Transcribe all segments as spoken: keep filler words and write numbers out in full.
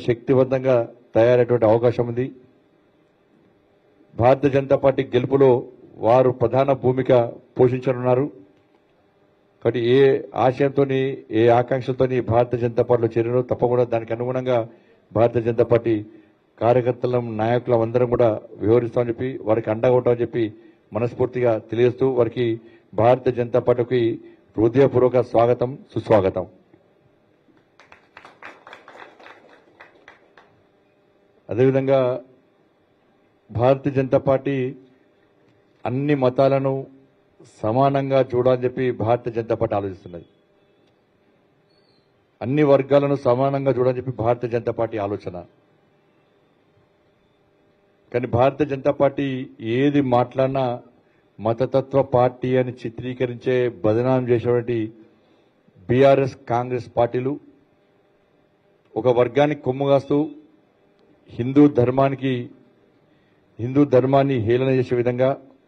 శక్తివంతంగా తయారయ్యేటువంటి అవకాశం ఉంది. భారతీయ జనతా పార్టీ గెలుపులో వారు ప్రధాన భూమిక పోషించనున్నారు. కాబట్టి ఏ ఆశయంతో ఏ ఆకాంక్షలతో భారతీయ జనతా పార్టీలో చేరినో తప్పకుండా దానికి అనుగుణంగా భారతీయ జనతా పార్టీ కార్యకర్తలం నాయకులం అందరం కూడా వ్యవహరిస్తామని చెప్పి వారికి అండగా ఉంటామని చెప్పి మనస్ఫూర్తిగా తెలియజేస్తూ వారికి భారతీయ జనతా పార్టీకి హృదయపూర్వక స్వాగతం సుస్వాగతం. అదేవిధంగా భారతీయ జనతా పార్టీ అన్ని మతాలను సమానంగా చూడాలని చెప్పి భారతీయ జనతా పార్టీ ఆలోచిస్తున్నది. అన్ని వర్గాలను సమానంగా చూడాలని చెప్పి భారతీయ జనతా పార్టీ ఆలోచన. కానీ భారతీయ జనతా పార్టీ ఏది మాట్లాడినా మతతత్వ పార్టీ అని చిత్రీకరించే బదనాం చేసేటువంటి బీఆర్ఎస్ కాంగ్రెస్ పార్టీలు ఒక వర్గానికి కొమ్ముగాస్తూ హిందూ ధర్మానికి హిందూ ధర్మాన్ని హేళన చేసే విధంగా,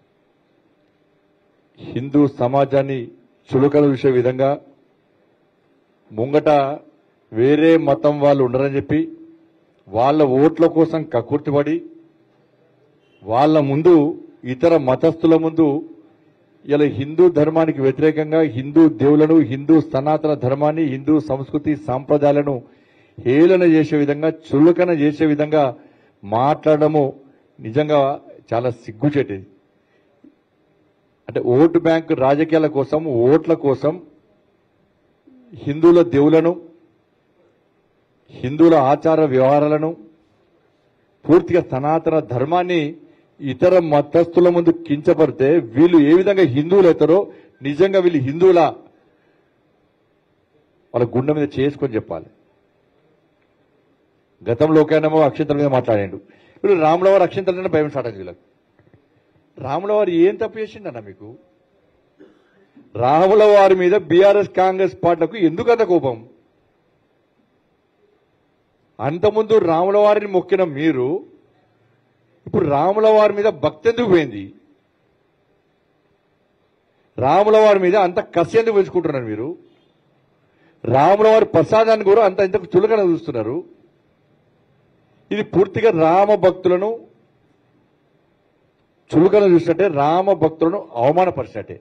హిందూ సమాజాన్ని చులకన చూసే విధంగా, ముంగట వేరే మతం వాళ్ళు ఉండరని చెప్పి వాళ్ళ ఓట్ల కోసం కక్కుర్తిపడి వాళ్ళ ముందు ఇతర మతస్థుల ముందు ఇలా హిందూ ధర్మానికి వ్యతిరేకంగా హిందూ దేవులను, హిందూ సనాతన ధర్మాన్ని, హిందూ సంస్కృతి సాంప్రదాయాలను హేళన చేసే విధంగా, చులకన చేసే విధంగా మాట్లాడము నిజంగా చాలా సిగ్గుచేటది. అంటే ఓటు బ్యాంకు రాజకీయాల కోసం, ఓట్ల కోసం హిందువుల దేవులను, హిందువుల ఆచార వ్యవహారాలను, పూర్తిగా సనాతన ధర్మాన్ని ఇతర మతస్థుల ముందు కించపడితే వీళ్ళు ఏ విధంగా హిందువులు అవుతారో నిజంగా వీళ్ళు హిందువుల వాళ్ళ గుండె మీద చేసుకొని చెప్పాలి. గతంలోకైనామో అక్షంతల మీద మాట్లాడాడు. ఇప్పుడు రాములవారు అక్షంతల భయం స్టార్ట్ అయింది వీళ్ళకి. రాములవారు ఏం తప్పు చేసిండన్న మీకు? రాముల వారి మీద బీఆర్ఎస్ కాంగ్రెస్ పార్టీలకు ఎందుకు అంత కోపం? అంతకుముందు రాముల వారిని మొక్కిన మీరు ఇప్పుడు రాముల వారి మీద భక్తి ఎందుకు పోయింది? రాముల వారి మీద అంత కసి ఎందుకు పెంచుకుంటున్నారు మీరు? రాముల వారి ప్రసాదాన్ని కూడా అంత ఇంతకు చులకన చూస్తున్నారు. ఇది పూర్తిగా రామ భక్తులను చులకన చూసినట్టే, రామ భక్తులను అవమానపరిచినట్టే.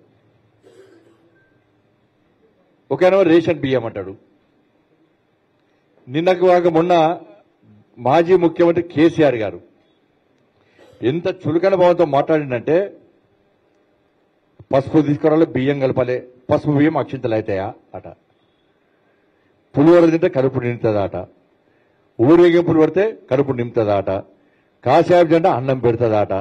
ఒకనో రేషన్ బియ్యం అంటాడు. నిన్నకు కాక మొన్న మాజీ ముఖ్యమంత్రి కేసీఆర్ గారు ఎంత చులకన భావంతో మాట్లాడిందంటే, పసుపు తీసుకురావాలి, బియ్యం కలపాలి, పసుపు బియ్యం అక్షింతలు అవుతాయా అట, పులిహోర తింటే కడుపు నిండుతుందా అట, ఊరేగింపులు పడితే కడుపు నింపుతుందా అట, కాశాబ్ జెండా అన్నం పెడుతుందా అట.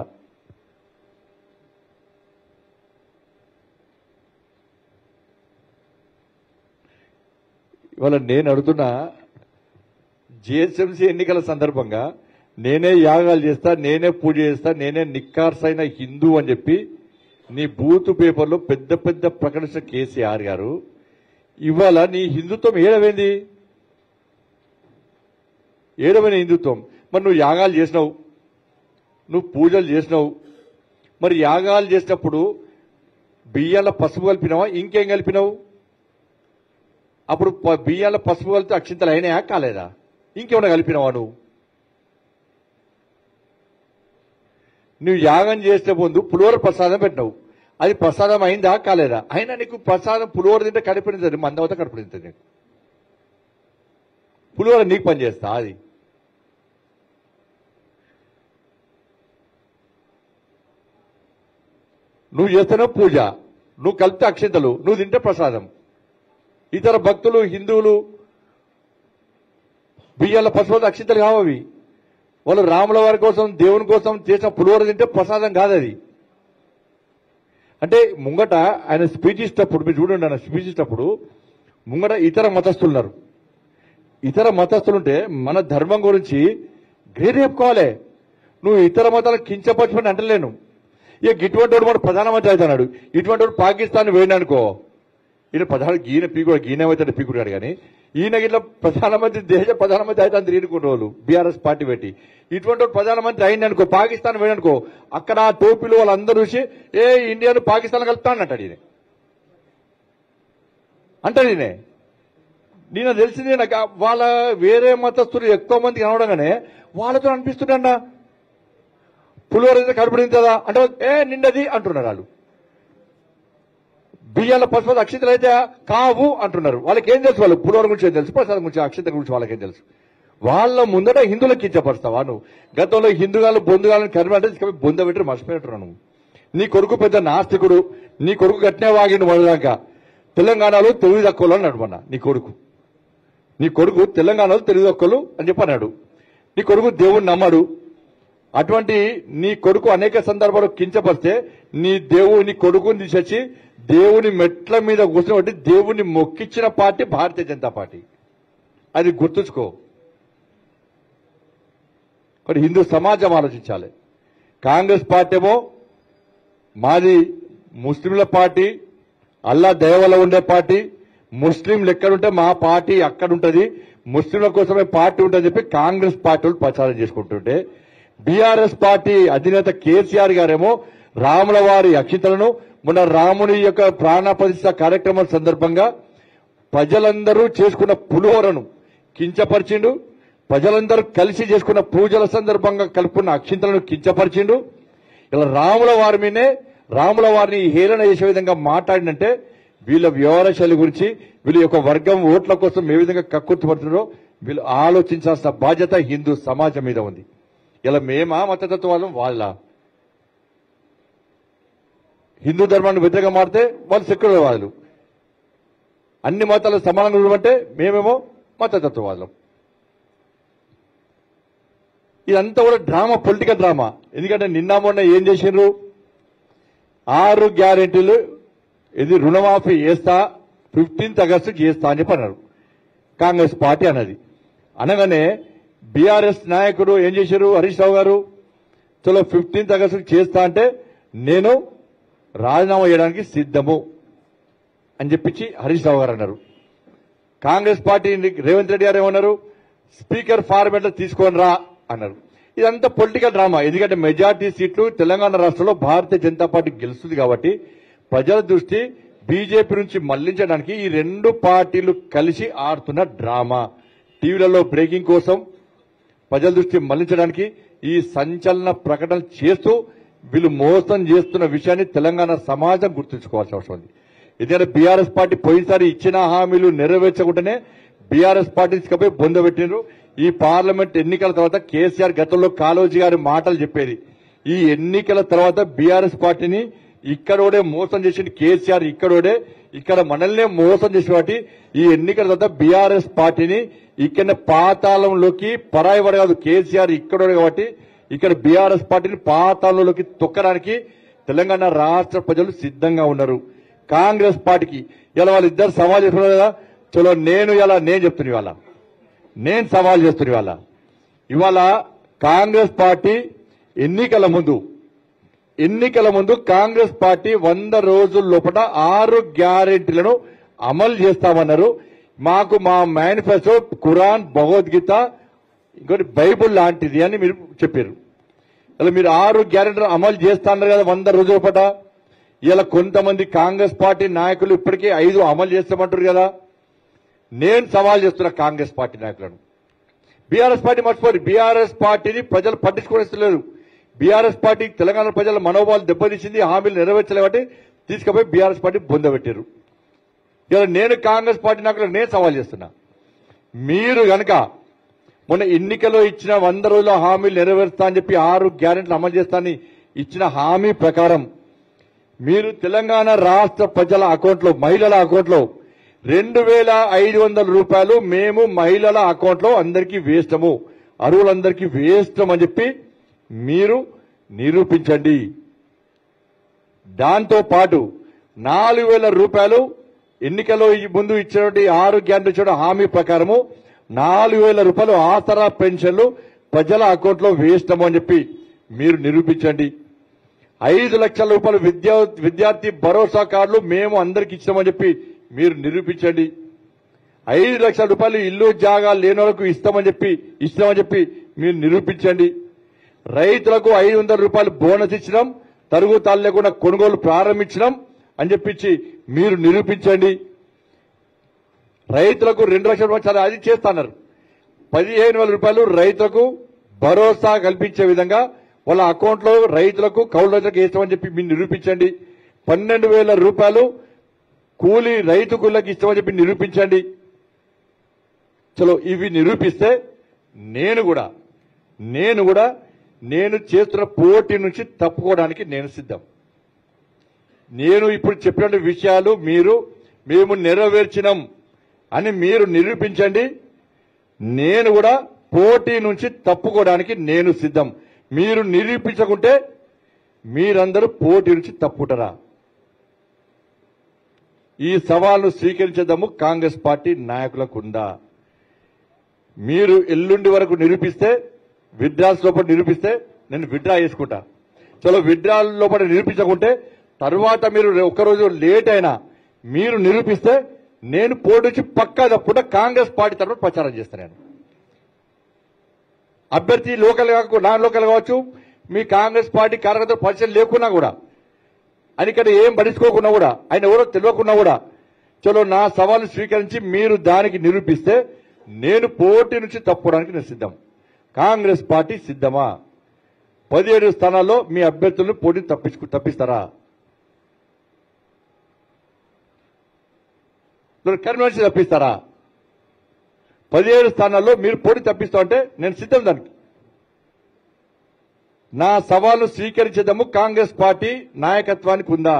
ఇవాళ నేను అడుగుతున్నా, జిహెచ్ఎంసీ ఎన్నికల సందర్భంగా నేనే యాగాలు చేస్తా, నేనే పూజ చేస్తా, నేనే నిక్కార్సైన హిందూ అని చెప్పి నీ బూతు పేపర్లో పెద్ద పెద్ద ప్రకటించిన కేసీఆర్ గారు ఇవాళ నీ హిందుత్వం ఏడవైంది? ఏడవైన హిందుత్వం. మరి నువ్వు యాగాలు చేసినావు, నువ్వు పూజలు చేసినావు, మరి యాగాలు చేసినప్పుడు బియ్యాల పసుపు కలిపినావా, ఇంకేం కలిపినావు? అప్పుడు బియ్యాల పసుపు కలిపితే అక్షింతలు అయినాయా కాలేదా? ఇంకేమైనా కలిపినావా? నువ్వు నువ్వు యాగం చేసే ముందు పులిహోర ప్రసాదం పెట్టినావు, అది ప్రసాదం అయిందా కాలేదా? అయినా నీకు ప్రసాదం పులిహోర తింటే కడుపునింది, మందవత కడుపునింది. నీకు పులిహోర నీకు పని చేస్తా? అది నువ్వు చేస్తేనే పూజ, నువ్వు కలిపితే అక్షింతలు, నువ్వు తింటే ప్రసాదం. ఇతర భక్తులు హిందువులు బియ్యాల పసుపు అక్షింతలు కావవి. వాళ్ళు రాముల వారి కోసం, దేవుని కోసం చేసిన పులిహోర తింటే ప్రసాదం కాదు అది. అంటే ముంగట ఆయన స్పీచ్ ఇచ్చినప్పుడు మీరు చూడండి, ఆయన స్పీచ్ ఇచ్చినప్పుడు ముంగట ఇతర మతస్థులు ఉన్నారు. ఇతర మతస్థులుంటే మన ధర్మం గురించి గ్రేట్ చెప్పుకోవాలి. నువ్వు ఇతర మతాలకు కించపరచమని అంటలేను. ఇక ఇటువంటి వాడు మన ప్రధానమంత్రి అవుతున్నాడు, ఇటువంటి వాడు పాకిస్తాన్ పోయినానుకో, ఈయన ప్రధాన గీన పీకుడు గీనమైతే పీకుడాడు. కానీ ఈయన ఇట్లా ప్రధానమంత్రి, దేశ ప్రధానమంత్రి అయితే అందరు ఈనుకున్న వాళ్ళు బీఆర్ఎస్ పార్టీ పెట్టి ఇటువంటి ప్రధానమంత్రి అయిందనుకో, పాకిస్తాన్ పోయిననుకో, అక్కడ ఆ టోపీలు వాళ్ళందరూ చూసి ఏ ఇండియాను పాకిస్తాన్ కలుపుతాను అంటాడు. ఈయన అంటాడు. ఈయన నేను తెలిసింది నాకు వాళ్ళ వేరే మతస్థులు ఎక్కువ మంది కనవడంగానే వాళ్ళతో అనిపిస్తుండ పులిహోర అయితే కడుపునిందా అంటే ఏ నిండది అంటున్నారు వాళ్ళు. బియ్యాల పసుపు అక్షితలు అయితే కావు అంటున్నారు. వాళ్ళకి ఏం తెలుసు? వాళ్ళు పులిహోర గురించి ఏం తెలుసు, ప్రసాదం గురించి అక్షిత గురించి వాళ్ళకేం తెలుసు? వాళ్ళ ముందట హిందువులకు కించపరుస్తావా నువ్వు? గతంలో హిందుగాలు బొందుగాలను కరిమి అంటే బొంద పెట్టి మర్చిపోయినట్టున్నావు నువ్వు. నీ కొడుకు పెద్ద నాస్తికుడు, నీ కొడుకు గట్టినే వాగిండు మొదలాక తెలంగాణలో తెలివి తక్కువలు అని నడుమన్నా. నీ కొడుకు నీ కొడుకు తెలంగాణలో తెలివి తక్కువలు అని చెప్పన్నాడు. నీ కొడుకు దేవుణ్ణి నమ్మడు. అటువంటి నీ కొడుకు అనేక సందర్భాలు కించపరిస్తే నీ దేవుని కొడుకుని తీసేసి దేవుని మెట్ల మీద కూర్చోబెట్టి దేవుని మొక్కిచ్చిన పార్టీ భారతీయ జనతా పార్టీ. అది గుర్తుంచుకో. కానీ హిందూ సమాజం ఆలోచించాలి. కాంగ్రెస్ పార్టీ ఏమో మాది ముస్లింల పార్టీ, అల్లా దయవల్ల ఉండే పార్టీ, ముస్లింలు ఎక్కడుంటే మా పార్టీ అక్కడుంటది, ముస్లింల కోసమే పార్టీ ఉంటుందని చెప్పి కాంగ్రెస్ పార్టీలు ప్రచారం చేసుకుంటుంటే బీఆర్ఎస్ పార్టీ అధినేత కేసీఆర్ గారేమో రాముల వారి అక్షింతలను మొన్న రాముని యొక్క ప్రాణ ప్రతిష్ఠ కార్యక్రమం సందర్భంగా ప్రజలందరూ చేసుకున్న పులిహోరను కించపరిచిండు. ప్రజలందరూ కలిసి చేసుకున్న పూజల సందర్భంగా కలుపుకున్న అక్షింతలను కించపరిచిండు. ఇలా రాముల వారి మీదే రాముల వారిని హేళన చేసే విధంగా మాట్లాడినంటే వీళ్ళ వ్యవహార శైలి గురించి, వీళ్ళ యొక్క వర్గం ఓట్ల కోసం ఏ విధంగా కక్కుర్తిపడుతున్నారో వీళ్ళు ఆలోచించాల్సిన బాధ్యత హిందూ సమాజం మీద ఉంది. ఇలా మేమా మతతత్వాలం వాళ్ళ హిందూ ధర్మాన్ని వ్యతిరేకంగా మారితే వాళ్ళు సెక్యులర్ వాదులు, అన్ని మతాలు సమానంగా ఉండమంటే మేమేమో మతతత్వవాదులం. ఇదంతా కూడా డ్రామా, పొలిటికల్ డ్రామా. ఎందుకంటే నిన్న మొన్న ఏం చేసిండ్రు? ఆరు గ్యారెంటీలు ఇది రుణమాఫీ చేస్తా, ఫిఫ్టీన్త్ ఆగస్టు చేస్తా అని చెప్పి అన్నారు కాంగ్రెస్ పార్టీ అన్నది. అనగానే బీఆర్ఎస్ నాయకుడు ఏం చేశారు? హరీష్ రావు గారు చలో ఫిఫ్టీన్త్ ఆగస్టు చేస్తా అంటే నేను రాజీనామా చేయడానికి సిద్ధము అని చెప్పించి హరీష్ రావు గారు అన్నారు. కాంగ్రెస్ పార్టీ రేవంత్ రెడ్డి గారు ఏమన్నారు? స్పీకర్ ఫార్మేట్ లో తీసుకొని రా అన్నారు. ఇదంతా పొలిటికల్ డ్రామా. ఎందుకంటే మెజార్టీ సీట్లు తెలంగాణ రాష్ట్రంలో భారతీయ జనతా పార్టీ గెలుస్తుంది కాబట్టి ప్రజల దృష్టి బీజేపీ నుంచి మళ్లించడానికి ఈ రెండు పార్టీలు కలిసి ఆడుతున్న డ్రామా. టీవీలలో బ్రేకింగ్ కోసం ప్రజల దృష్టి మళ్లించడానికి ఈ సంచలన ప్రకటన చేస్తూ వీళ్ళు మోసం చేస్తున్న విషయాన్ని తెలంగాణ సమాజం గుర్తుంచుకోవాల్సిన అవసరం ఉంది. ఎందుకంటే బీఆర్ఎస్ పార్టీ పోయినసారి ఇచ్చిన హామీలు నెరవేర్చకుండానే బీఆర్ఎస్ పార్టీ తీసుకుపోయి బొందబెట్టినారు. ఈ పార్లమెంట్ ఎన్నికల తర్వాత కేసీఆర్ గతంలో కాళోజీ గారి మాటలు చెప్పేది, ఈ ఎన్నికల తర్వాత బీఆర్ఎస్ పార్టీని ఇక్కడోడే మోసం చేసింది కేసీఆర్, ఇక్కడోడే ఇక్కడ మనల్నే మోసం చేసి కాబట్టి ఈ ఎన్నికల తర్వాత బీఆర్ఎస్ పార్టీని ఇక్కడ పాతాళంలోకి పరాయవాడు కాదు కేసీఆర్ ఇక్కడోడే కాబట్టి ఇక్కడ బీఆర్ఎస్ పార్టీని పాతాళంలోకి తొక్కడానికి తెలంగాణ రాష్ట్ర ప్రజలు సిద్ధంగా ఉన్నారు. కాంగ్రెస్ పార్టీకి ఇలా వాళ్ళిద్దరు సవాల్ చేస్తున్నారు కదా. చలో నేను ఇలా నేను చెప్తున్నా, ఇవాళ నేను సవాల్ చేస్తున్నా. ఇవాళ ఇవాళ కాంగ్రెస్ పార్టీ ఎన్నికల ముందు ఎన్నికల ముందు కాంగ్రెస్ పార్టీ వంద రోజుల లోపల ఆరు గ్యారెంటీలను అమలు చేస్తామన్నారు. మాకు మా మేనిఫెస్టో ఖురాన్, భగవద్గీత, ఇంకోటి బైబుల్ లాంటిది అని మీరు చెప్పారు. ఇలా మీరు ఆరు గ్యారెంటీలు అమలు చేస్తా అన్నారు కదా వంద రోజుల పట. ఇలా కొంతమంది కాంగ్రెస్ పార్టీ నాయకులు ఇప్పటికే ఐదు అమలు చేస్తామంటారు కదా. నేను సవాల్ చేస్తున్నా కాంగ్రెస్ పార్టీ నాయకులను. బీఆర్ఎస్ పార్టీ మర్చిపోరు, బీఆర్ఎస్ పార్టీని ప్రజలు పట్టించుకోలేదు. బీఆర్ఎస్ పార్టీ తెలంగాణ ప్రజల మనోభావాలు దెబ్బతీసింది, హామీలు నెరవేర్చలేబట్టి తీసుకుపోయి బీఆర్ఎస్ పార్టీ బొందబెట్టారు. ఇలా నేను కాంగ్రెస్ పార్టీ నాయకులకు నేను సవాల్ చేస్తున్నా, మీరు గనక మొన్న ఎన్నికల్లో ఇచ్చిన వంద రోజుల హామీలు నెరవేరుస్తా అని చెప్పి ఆరు గ్యారెంటీలు అమలు చేస్తానని ఇచ్చిన హామీ ప్రకారం మీరు తెలంగాణ రాష్ట్ర ప్రజల అకౌంట్లో, మహిళల అకౌంట్లో రెండు వేల ఐదు వందల రూపాయలు మేము మహిళల అకౌంట్లో అందరికీ వేస్తాము, అరువులందరికీ వేస్తామని చెప్పి మీరు నిరూపించండి. దాంతో పాటు నాలుగు వేల రూపాయలు ఎన్నికల్లో ముందు ఇచ్చినటువంటి ఆరు గ్యారెంటీ ఇచ్చిన హామీ ప్రకారము నాలుగు వేల రూపాయలు ఆసరా పెన్షన్లు ప్రజల అకౌంట్లో వేస్తాము అని చెప్పి మీరు నిరూపించండి. ఐదు లక్షల రూపాయలు విద్యా విద్యార్థి భరోసా కార్డులు మేము అందరికి ఇచ్చామని చెప్పి మీరు నిరూపించండి. ఐదు లక్షల రూపాయలు ఇల్లు జాగా లేని వాళ్ళకు ఇస్తామని చెప్పి ఇస్తామని చెప్పి మీరు నిరూపించండి. రైతులకు ఐదు వందల రూపాయలు బోనస్ ఇచ్చినాం, తరుగుతాలు లేకుండా కొనుగోలు ప్రారంభించినాం అని చెప్పించి మీరు నిరూపించండి. రైతులకు రెండు లక్షల రూపాయలు అది చేస్తున్నారు. పదిహేను వేల రూపాయలు రైతులకు భరోసా కల్పించే విధంగా వాళ్ళ అకౌంట్ లో రైతులకు కౌలు రైతులకు వేస్తామని చెప్పి మీరు నిరూపించండి. పన్నెండు వేల రూపాయలు కూలీ రైతు కూలీలకు ఇస్తామని చెప్పి నిరూపించండి. చలో ఇవి నిరూపిస్తే నేను కూడా నేను కూడా నేను చేస్తున్న పోటీ నుంచి తప్పుకోవడానికి నేను సిద్ధం. నేను ఇప్పుడు చెప్పిన విషయాలు మీరు మేము నెరవేర్చినాం అని మీరు నిరూపించండి. నేను కూడా పోటీ నుంచి తప్పుకోవడానికి నేను సిద్ధం. మీరు నిరూపించకుంటే మీరందరూ పోటీ నుంచి తప్పుకుంటారా? ఈ సవాల్ను స్వీకరించేద్దాము కాంగ్రెస్ పార్టీ నాయకులకు ఉందా? మీరు ఎల్లుండి వరకు నిరూపిస్తే విత్డ్రాల్స్ లోపల నిరూపిస్తే నేను విత్డ్రా చేసుకుంటా. చలో విత్డ్రాల్ లోపల నిరూపించకుంటే తర్వాత మీరు ఒక్కరోజు లేట్ అయినా మీరు నిరూపిస్తే నేను పోటీ నుంచి పక్కా తప్పుకుంటా. కాంగ్రెస్ పార్టీ తరఫున ప్రచారం చేస్తాను. నేను అభ్యర్థి లోకల్ నాన్ లోకల్ కావచ్చు, మీ కాంగ్రెస్ పార్టీ కార్యకర్తలు పరిచయం లేకున్నా కూడా, ఆయన ఇక్కడ ఏం పట్టించుకోకున్నా కూడా, ఆయన ఎవరో తెలియకున్నా కూడా, చలో నా సవాలు స్వీకరించి మీరు దానికి నిరూపిస్తే నేను పోటీ నుంచి తప్పుకోవడానికి నేను సిద్ధం. కాంగ్రెస్ పార్టీ సిద్ధమా? పదిహేడు స్థానాల్లో మీ అభ్యర్థులను పోటీ తప్పించు తప్పిస్తారా? కన్వెన్షన్ తప్పిస్తారా? పదిహేడు స్థానాల్లో మీరు పోటీ తప్పిస్తా అంటే నేను సిద్ధం. దానికి నా సవాలు స్వీకరించేద్దాము కాంగ్రెస్ పార్టీ నాయకత్వానికి ఉందా?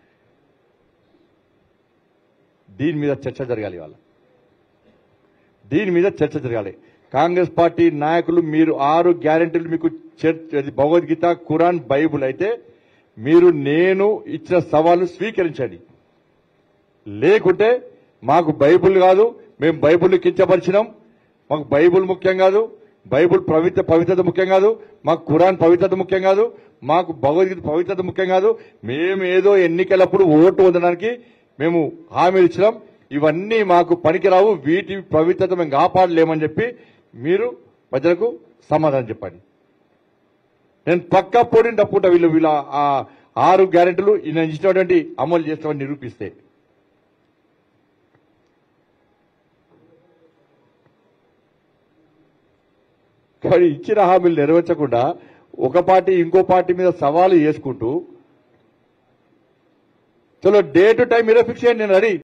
దీని మీద చర్చ జరగాలి. వాళ్ళ దీని మీద చర్చ జరగాలి. కాంగ్రెస్ పార్టీ నాయకులు మీరు ఆరు గ్యారెంటీలు మీకు భగవద్గీత, ఖురాన్, బైబుల్ అయితే మీరు నేను ఇచ్చిన సవాలు స్వీకరించండి. లేకుంటే మాకు బైబుల్ కాదు, మేము బైబుల్ని కించపరిచినాం, మాకు బైబుల్ ముఖ్యం కాదు, బైబుల్ పవిత్ర పవిత్రత ముఖ్యం కాదు, మాకు ఖురాన్ పవిత్రత ముఖ్యం కాదు, మాకు భగవద్గీత పవిత్రత ముఖ్యం కాదు, మేము ఏదో ఎన్నికలప్పుడు ఓటు పొందడానికి మేము హామీలు ఇచ్చినాం, ఇవన్నీ మాకు పనికిరావు, వీటి పవిత్రత మేము కాపాడలేమని చెప్పి మీరు ప్రజలకు సమాధానం చెప్పండి. నేను పక్కా పోటీని తప్పుకుంటా. వీళ్ళు వీళ్ళ ఆ ఆరు గ్యారెంటీలు నేను ఇచ్చినటువంటి అమలు చేస్తామని నిరూపిస్తే. కానీ ఇచ్చిన హామీలు నెరవేర్చకుండా ఒక పార్టీ ఇంకో పార్టీ మీద సవాలు చేసుకుంటూ చలో డే టు టైం మీరే ఫిక్స్ చేయండి, నేను రెడీ.